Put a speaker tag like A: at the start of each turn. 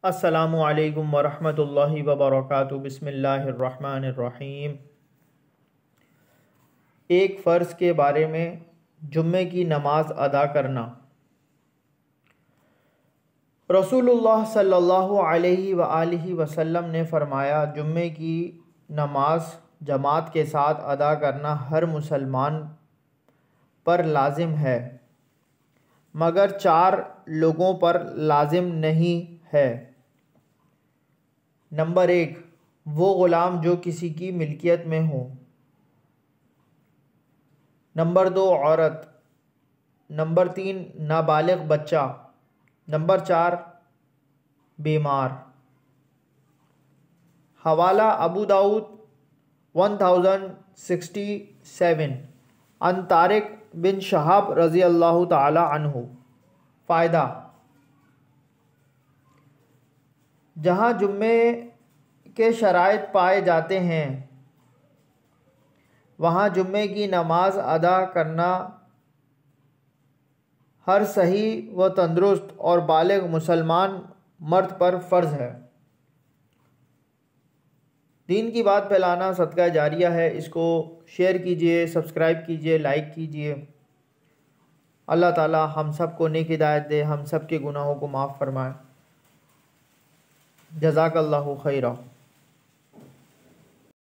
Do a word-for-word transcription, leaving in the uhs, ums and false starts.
A: السلام علیکم ورحمۃ اللہ وبرکاتہ۔ بسم اللہ الرحمن الرحیم۔ ایک فرض کے بارے میں جمعے کی نماز ادا کرنا۔ رسول اللہ صلی اللہ علیہ وآلہ وسلم نے فرمایا، جمعے کی نماز جماعت کے ساتھ ادا کرنا ہر مسلمان پر لازم ہے، مگر چار لوگوں پر لازم نہیں ہے۔ نمبر ایک، وہ غلام جو کسی کی ملکیت میں ہو۔ نمبر دو، عورت۔ نمبر تین، نابالغ بچہ۔ نمبر چار، بیمار۔ حوالہ Abu Dawood one thousand sixty seven عن طارق بن شہاب رضی اللہ تعالی عنہ۔ فائدہ: جہاں جمعے کے شرائط پائے جاتے ہیں وہاں جمعے کی نماز ادا کرنا ہر صحیح و تندرست اور بالغ مسلمان مرد پر فرض ہے۔ دین کی بات پھیلانا صدقہ جاریہ ہے، اس کو شیئر کیجئے، سبسکرائب کیجئے، لائک کیجئے۔ اللہ تعالی ہم سب کو نیک ہدایت دے، ہم سب کے گناہوں کو معاف فرمائے۔ جزاک اللہ خیرہ۔